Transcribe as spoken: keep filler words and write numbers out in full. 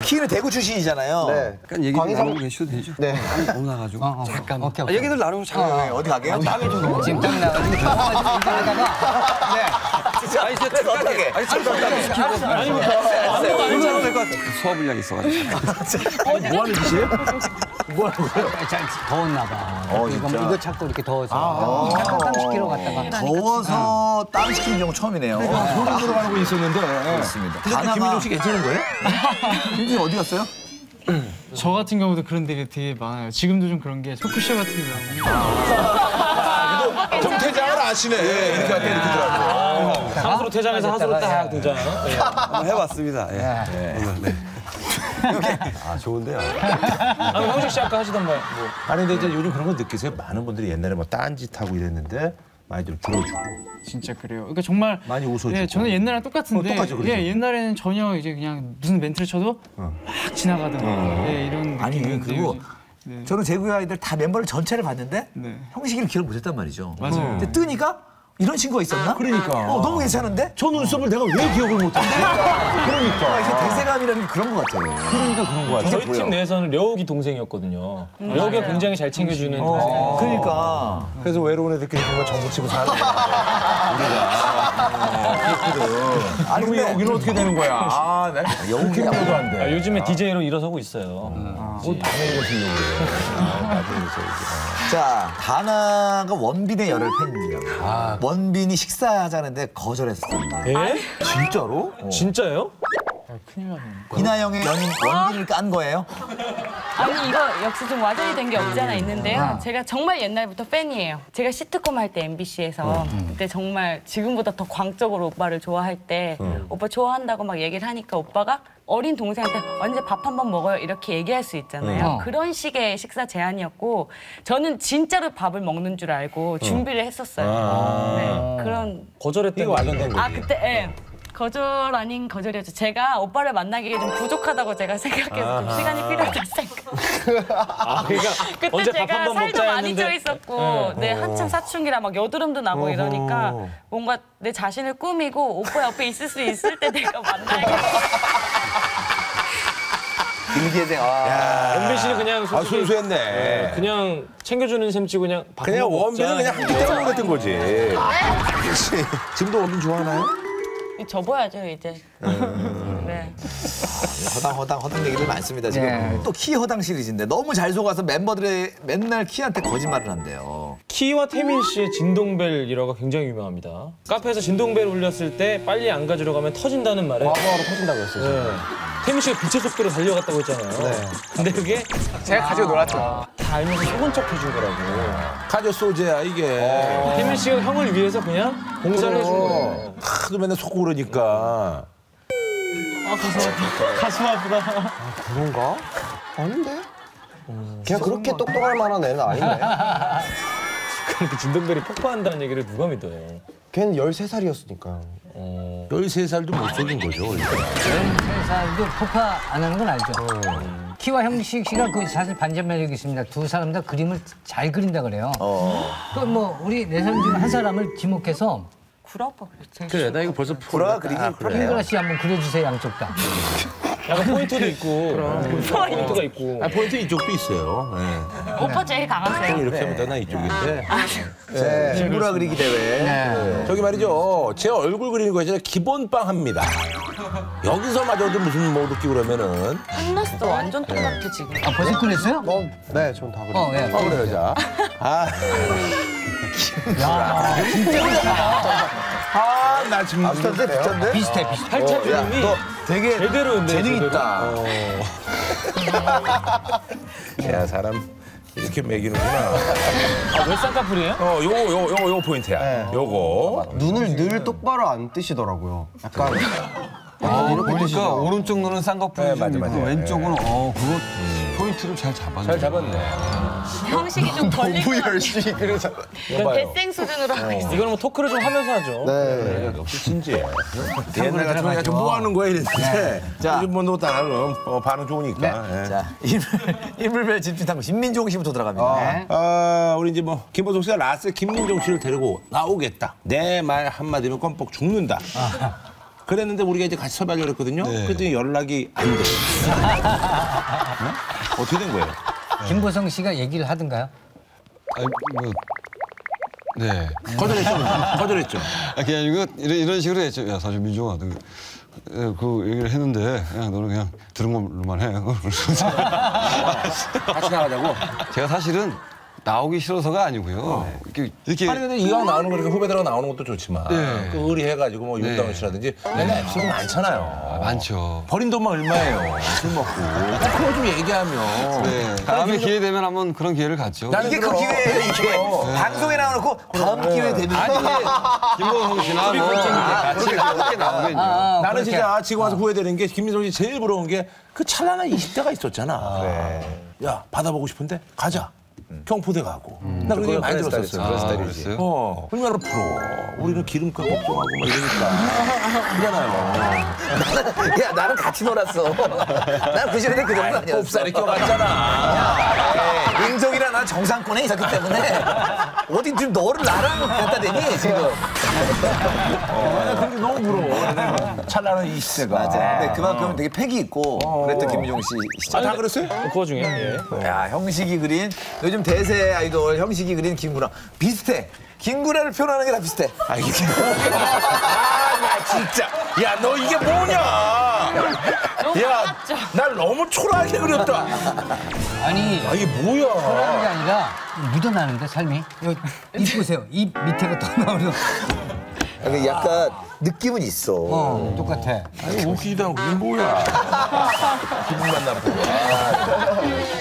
키는 대구 출신이잖아요. 네. 약간 얘기 좀 나누고 계셔도 되죠? 네. 너무 나가지고. 어, 어, 잠깐. 오케이, 오케이. 아, 얘기들 나누고 잠깐. 어, 어디 가게요? 땀이 좀 너무 지금 땀이 나가지고 조용하지고 얘기하다가 네. 아니, 이제 어떻게? 아니, 잠깐만. 시키고. 아니부터. 아무도 될것 같아. 소화불량 있어가지고. 뭐 하는 짓이에요? 뭐 하는 거예요? 잘 더웠나 봐. 어, 이거, 진짜? 이거 찾고 이렇게 더워서 잠깐 땀 식히러 갔다가 더워서 땀 식히는 경우 처음이네요. 소리 들어가고 있었는데. 그렇습니다. 근데 김민종 씨 괜찮은 거예요? 김민종 어디 갔어요? 저 같은 경우도 그런 데가 되게 많아요. 지금도 좀 그런 게 토크쇼 같은 경우. 좀 퇴장을 아시네. 이렇게 할 때 이렇게 들어가고. 하수로 퇴장해서 하수로 딱 등장. 한번 해봤습니다. 예. 네. 아, 좋은데요. 아, 형식 씨 아까 하시던 말. 뭐. 아니, 근데 이제 요즘 그런 거 느끼세요? 많은 분들이 옛날에 뭐 딴짓하고 이랬는데 많이 좀 들어주고. 진짜 그래요. 그러니까 정말 많이 웃어주고. 예, 저는 옛날이랑 똑같은데 어, 똑같죠, 그렇죠? 예, 옛날에는 전혀 이제 그냥 무슨 멘트를 쳐도 막 지나가던 예, 이런 아니 느낌이었는데 그리고 요즘- 네. 저는 제구의 아이들 다 멤버를 전체를 봤는데 네. 형식이를 기억 못했단 말이죠. 맞아요. 근데 뜨니까 이런 친구가 있었나? 그러니까. 어, 너무 괜찮은데? 저 눈썹을 내가 왜 기억을 못하지? 아, 이게 대세감이라는 게 그런 것 같아요. 그러니까 그런 거 같아요. 저희 팀 내에서는 려욱이 동생이었거든요. 려욱이가 굉장히 잘 챙겨주는 동생. 그러니까. 그래서 외로운 애들끼리 정말 정부 치고 사는 거야. 우리가. 아니, 근데 여기는 어떻게 되는 거야? 아, 나 영웅이 아무도 안 돼. 아, 요즘에 디제이로 일어서고 있어요. 뭐 밤에 이러시려고 그래. 자, 다나가 원빈의 열혈 팬이라고. 원빈이 식사하자는데 거절했었습니다. 에? 진짜로? 어. 진짜요? 이나영의 연인 원빈을 깐 거예요? 아니 이거 역시 좀 와전이 된 게 없지 않아 있는데요. 제가 정말 옛날부터 팬이에요. 제가 시트콤 할 때 엠비씨에서 그때 정말 지금보다 더 광적으로 오빠를 좋아할 때 오빠 좋아한다고 막 얘기를 하니까 오빠가 어린 동생한테 언제 밥 한 번 먹어요 이렇게 얘기할 수 있잖아요. 그런 식의 식사 제안이었고 저는 진짜로 밥을 먹는 줄 알고 준비를 했었어요. 네, 그런 거절했던 거 와전된 거지. 아 그때 예. 거절 아닌 거절이었죠. 제가 오빠를 만나기에 좀 부족하다고 제가 생각해서 좀 시간이 필요하다 생각. 아, 그러니까 그때 언제 밥 제가 한 번 살도 먹자 많이 했는데. 쪄 있었고, 네, 한참 사춘기라 막 여드름도 나고 이러니까 뭔가 내 자신을 꾸미고 오빠 옆에 있을 수 있을 때 내가 만나야겠다. 김기혜생, 아. 엠비씨는 그냥 아, 솔직히 순수했네. 그냥 챙겨주는 셈치고 그냥 밥 그냥 한번 원빈은 먹자. 그냥 한기 때문에 그랬던 거지. 그렇지. 지금도 원빈 좋아하나요? 접어야죠 이제. 네. 허당, 허당, 허당 얘기들 많습니다, 지금. 네. 또 키 허당 시리즈인데 너무 잘 속아서 멤버들이 맨날 키한테 거짓말을 한대요. 키와 태민 씨의 진동벨 일화가 굉장히 유명합니다. 카페에서 진동벨 울렸을 때 빨리 안 가지러 가면 터진다는 말에 과거로 터진다고 했어요. 네. 태민 씨가 빛의 속도로 달려갔다고 했잖아요. 근데 그게 제가 가지고 놀았죠. 다 알면서 속은 척 해주더라고. 가져 소재야, 이게. 태민 씨가 형을 위해서 그냥 공사를 해준 거예요. 하도 맨날 속고 그러니까. 가슴 아프다. 그런가? 아닌데? 걔가 그렇게 똑똑할 만한 애는 아닌데? 그렇게 진동벨이 폭파한다는 얘기를 누가 믿어요? 걔는 열세 살이었으니까요. 열세 살도 못 속인 거죠. 열세 살도 폭파 안 하는 건 알죠. 키와 형식 씨가 그 사실 반전 매력이 있습니다. 두 사람 다 그림을 잘 그린다 그래요. 그 뭐 우리 네 사람 중에 한 사람을 지목해서 구라 오빠 그랬지. 그래, 나 이거 벌써 구라 그리기 핑그라 씨 한번 그려주세요, 양쪽 다. 약간 포인트도 있고 포인트가 있고. 아, 포인트 이쪽도 있어요. 네. 오빠 제일 강하세요. 이렇게 하면 나 이쪽인데. 핑구라 그리기 대회. 네. 저기 말이죠. 제 얼굴 그리는 거 진짜 기본빵 합니다. 여기서마저도 무슨 뭐 느끼고 그러면은. 한나스도 완전 똑같아 지금. 아, 벌써 그랬어요? 어, 네, 전 다 그래요. 어, 예. 어, 그래요, 자. 아, 야, 진짜 아, 나 지금. 비슷한데? 비슷한데? 비슷해, 비슷해. 팔자 야, 그림이 너 되게 제대로인데, 재능 제대로. 있다. 야, 사람 이렇게 매기는구나. 아, 왜 쌍꺼풀이에요? 어, 요거, 요거, 요거, 요거 포인트야. 요거. 눈을 늘 똑바로 안 뜨시더라고요. 약간 아, 이렇게 보니까 오른쪽 눈은 쌍꺼풀이 네, 좀 맞아, 있고 맞아. 왼쪽은 어, 그거 포인트를 잘 잡았네. 잘 잡았네. 형식이 좀 걸릴 것 같아. 열심히 그려서. 대생 수준으로 하고 있어. 이거는 뭐 토크를 좀 하면서 하죠. 네. 역시 진지해. 옛날 같으면 약간 뭐 하는 거야 이랬는데. 자. 요즘 뭐 나는 어, 반응 좋으니까. 예. 자, 인물, 인물별 집진탐구 신민종 씨부터 들어갑니다. 네. 아, 우리 이제 뭐 김보성 씨가 라스 김민종 씨를 데리고 나오겠다. 내 말 한마디면 껌뻑 죽는다. 그랬는데 우리가 이제 같이 섭외하려고 했거든요. 네. 그랬더니 연락이 안 돼. 네? 어떻게 된 거예요? 김보성 씨가 얘기를 하던가요? 아니, 뭐, 네. 거절했죠. 거절했죠. 아, 그게 아니고 이런, 이런 식으로 했죠. 야, 사실 민종아, 그, 그 얘기를 했는데 그냥 너는 그냥 들은 걸로만 해. 같이 나가자고. 제가 사실은 나오기 싫어서가 아니고요. 이렇게, 이렇게 아니 근데 이왕 나오는 거니까 후배들하고 나오는 것도 좋지만 네. 그 의리해가지고 뭐 네. 윤다은 씨라든지 맨날 에피소드 많잖아요. 아, 많죠. 버린 돈만 얼마예요? 술 먹고. 그거 좀 얘기하면. 네. 다음에 기회 되면 한번 그런 기회를 갖죠. 나는 이게 그 그럼. 기회예요, 이게. 방송에 나와놓고 다음 기회 되면. 아니, 김보성 씨나 뭐 같이 함께 나오면요. 아, 나는 그렇게. 진짜 지금 와서 후회되는 게 김민성 씨 제일 부러운 게 그 찬란한 이십 대가 있었잖아. 야 받아보고 싶은데 가자. 경포대 가고. 나 그런 얘기 많이 들었었어요. 그런 스타일이지. 그랬어요? 어, 얼마나 부러워. 우리는 기름값 걱정하고 막 이러니까. 그러잖아요. 야, 나는 같이 놀았어. 난 그 시절에 그 정도 아니었어. 곱살이 껴갔잖아. 민석이랑 난 정상권에 있었기 때문에 어디 지금 너를 나랑 갖다 대니 지금. 어, 그게 너무 부러워. 찬란한 이십 대가. 맞아. 근데 그만큼 되게 패기 있고 그랬던 김민종 씨 시절. 아, 다 그랬어요? 그 와중에 예. 야, 형식이 그린 요즘 대세 아이돌 형식이 그린 김구라 비슷해. 김구라를 표현하는 게 다 비슷해. 아, 이게 뭐야. 아, 나 진짜. 야, 너 이게 뭐냐. 너무 야, 많았죠. 날 너무 초라하게 그렸다. 아니 아, 이게 뭐야. 그런 게 아니라 묻어나는데 삶이. 여기 입 보세요. 입 밑에가 더 나오는. 그러니까 약간 느낌은 있어. 어 똑같아. 아니, 웃기지도 않고 이게 뭐야. 기분만 나쁘고.